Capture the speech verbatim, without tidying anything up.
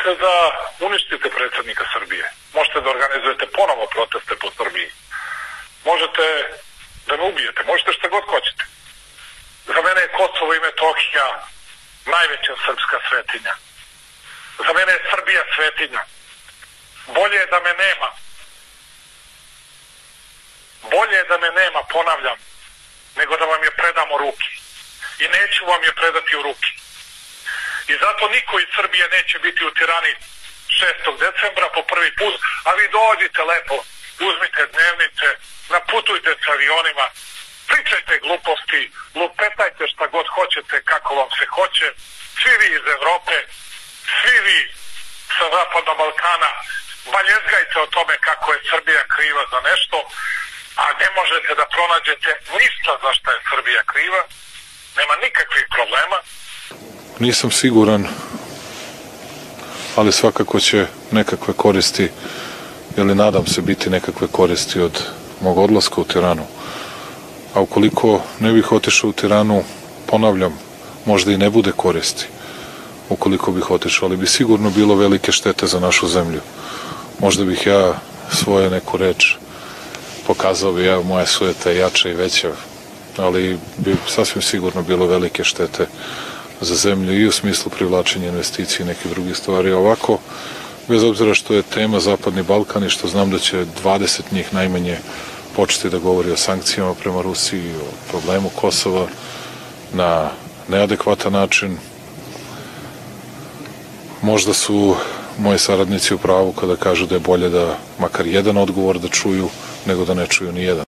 možete da uništite predsjednika Srbije. Možete da organizujete ponovo proteste po Srbiji. Možete da me ubijete. Možete šta god hoćete. Za mene je Kosovo i Metohija najveća srpska svetinja. Za mene je Srbija svetinja. Bolje je da me nema. Bolje je da me nema, ponavljam, nego da vam je predam u ruki. I neću vam je predati u ruki. I zato niko iz Srbije neće biti u Tirani šestog decembra po prvi put, a vi dođite lepo, uzmite dnevnice, naputujte s avionima, pričajte gluposti, lupetajte šta god hoćete, kako vam se hoće, svi vi iz Evrope, svi vi sa Zapadnog Balkana, baljezgajte o tome kako je Srbija kriva za nešto, a ne možete da pronađete ništa za šta je Srbija kriva, nema nikakvih problema. Nisam siguran, ali svakako će nekakve koristi, ili nadam se biti nekakve koristi od mog odlaska u Tiranu. A ukoliko ne bih otišao u Tiranu, ponavljam, možda i ne bude koristi ukoliko bih otišao, ali bi sigurno bilo velike štete za našu zemlju. Možda bih ja svoje neku reč pokazao bi, ja, moja sujeta je jača i veća, ali bi sasvim sigurno bilo velike štete za zemlju i u smislu privlačenja investicije i neke druge stvari. Ovako, bez obzira što je tema Zapadni Balkan i što znam da će dvadeset njih najmanje početi da govori o sankcijama prema Rusiji, o problemu Kosova na neadekvatan način, možda su moji saradnici u pravu kada kažu da je bolje da makar jedan odgovor da čuju nego da ne čuju ni jedan.